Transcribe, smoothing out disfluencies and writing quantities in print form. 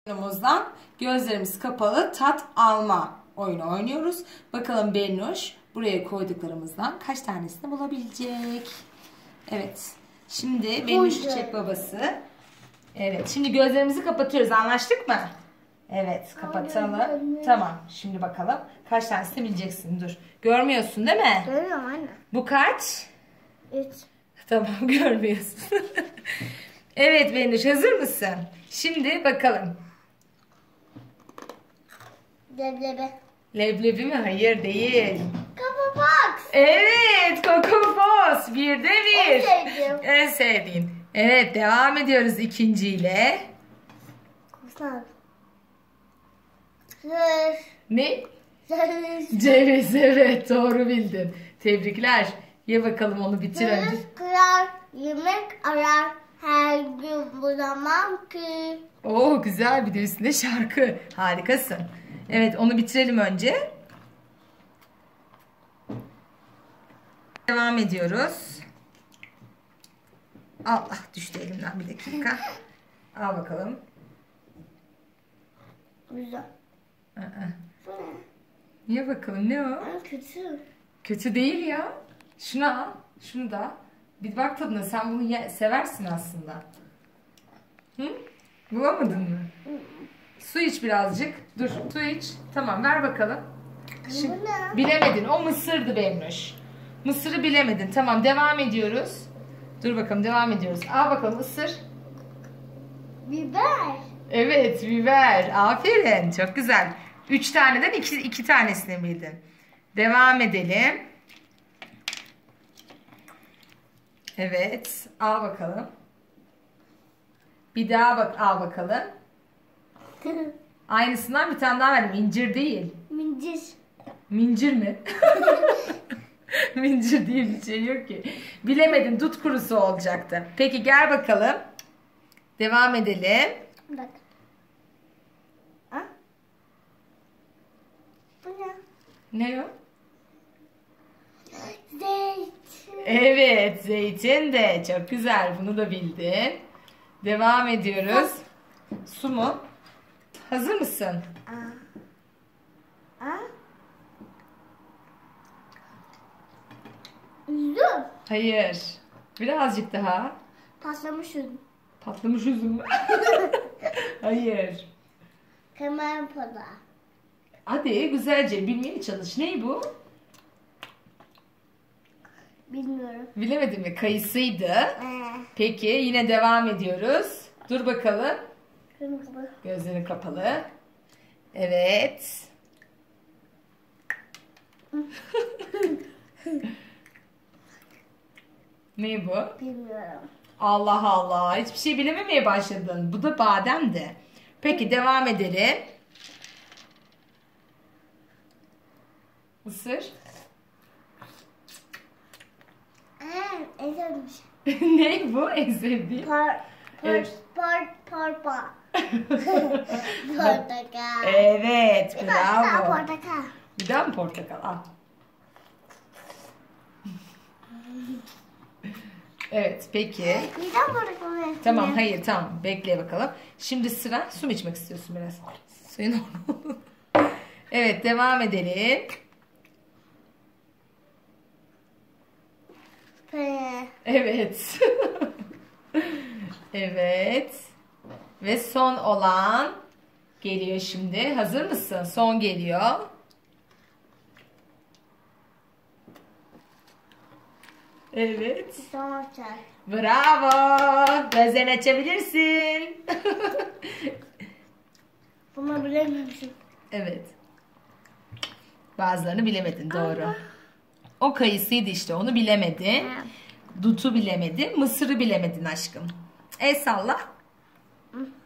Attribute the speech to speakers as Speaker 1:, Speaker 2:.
Speaker 1: Oyunumuzdan gözlerimiz kapalı tat alma oyunu oynuyoruz. Bakalım Bennuş buraya koyduklarımızdan kaç tanesini bulabilecek? Evet. Şimdi Bennuş çiçek babası. Evet. Şimdi gözlerimizi kapatıyoruz. Anlaştık mı? Evet. Kapatalım. Tamam. Şimdi bakalım. Kaç tanesini bileceksin? Dur. Görmüyorsun değil mi?
Speaker 2: Görüyorum anne.
Speaker 1: Bu kaç?
Speaker 2: 3.
Speaker 1: Tamam, görmüyorsun. Evet Bennuş, hazır mısın? Şimdi bakalım.
Speaker 2: Leblebi.
Speaker 1: Leblebi mi? Hayır, değil.
Speaker 2: Coco Pops.
Speaker 1: Evet, Coco Pops. Bir de bir.
Speaker 2: En sevdiğim.
Speaker 1: En sevdiğin. Evet, devam ediyoruz ikinciyle.
Speaker 2: Kusam.
Speaker 1: Ne? Ceviz, evet, doğru bildin. Tebrikler. Ye bakalım, onu bitir önce.
Speaker 2: Kırar, yemek arar, her gün bulamam ki.
Speaker 1: Oo, güzel, bir de üstünde şarkı. Harikasın. Evet, onu bitirelim önce. Devam ediyoruz. Allah, düştü elimden, bir dakika. Al bakalım.
Speaker 2: Güzel.
Speaker 1: Aa,
Speaker 2: Bu ne?
Speaker 1: niye bakalım, ne o?
Speaker 2: Ama kötü.
Speaker 1: Kötü değil ya. Şunu al, şunu da. Bir bak tadına, sen bunu seversin aslında. Hı? Bulamadın mı? Su iç birazcık. Dur, su iç. Tamam, ver bakalım.
Speaker 2: Bu ne?
Speaker 1: Bilemedin. O mısırdı Bennuş. Mısırı bilemedin. Tamam, devam ediyoruz. Dur bakalım, devam ediyoruz. Al bakalım, ısır.
Speaker 2: Biber.
Speaker 1: Evet, biber. Aferin. Çok güzel. 3 taneden 2 tanesini bildin. Devam edelim. Evet. Al bakalım. Bir daha bak, al bakalım. Aynısından bir tane daha verdim. İncir değil.
Speaker 2: Mincir.
Speaker 1: Mincir mi? Mincir diye bir şey yok ki. Bilemedin, dut kurusu olacaktı. Peki gel bakalım. Devam edelim.
Speaker 2: Bak. Ha? Bu ne?
Speaker 1: Ne o?
Speaker 2: Zeytin.
Speaker 1: Evet, zeytin de. Çok güzel. Bunu da bildin. Devam ediyoruz. Su mu? Hazır mısın?
Speaker 2: Ha? Üzüm.
Speaker 1: Hayır. Birazcık daha.
Speaker 2: Patlamış üzüm.
Speaker 1: Patlamış üzüm mü? Hayır.
Speaker 2: Kemer poda.
Speaker 1: Hadi güzelce bilmeye çalış. Ne bu?
Speaker 2: Bilmiyorum.
Speaker 1: Bilemedin mi? Kayısıydı. Peki yine devam ediyoruz. Dur bakalım.
Speaker 2: Kırmızı.
Speaker 1: Gözlerin kapalı. Evet. Ne bu?
Speaker 2: Bilmiyorum.
Speaker 1: Allah Allah. Hiçbir şey bilememeye başladın. Bu da bademdi. Peki devam edelim. Isır.
Speaker 2: Ezilmiş.
Speaker 1: Ne bu? En sevdiğin. Evet.
Speaker 2: Portakal.
Speaker 1: Evet.
Speaker 2: Bir daha
Speaker 1: Bravo.
Speaker 2: portakal.
Speaker 1: Bir daha mı portakal? Al. Evet. Peki.
Speaker 2: Bir daha portakal.
Speaker 1: Tamam. Hayır. Tamam. Bekle bakalım. Şimdi sıra. Su mu içmek istiyorsun biraz? Suyun olmalı. Evet. Devam edelim. Evet. Evet. Ve son olan geliyor şimdi. Hazır mısın? Son geliyor. Evet.
Speaker 2: Son çay.
Speaker 1: Bravo. Gözlerini açabilirsin.
Speaker 2: Bunu bilememişim.
Speaker 1: Evet. Bazılarını bilemedin. Doğru. O kayısıydı işte. Onu bilemedin. Dutu bilemedin. Mısırı bilemedin aşkım. El salla.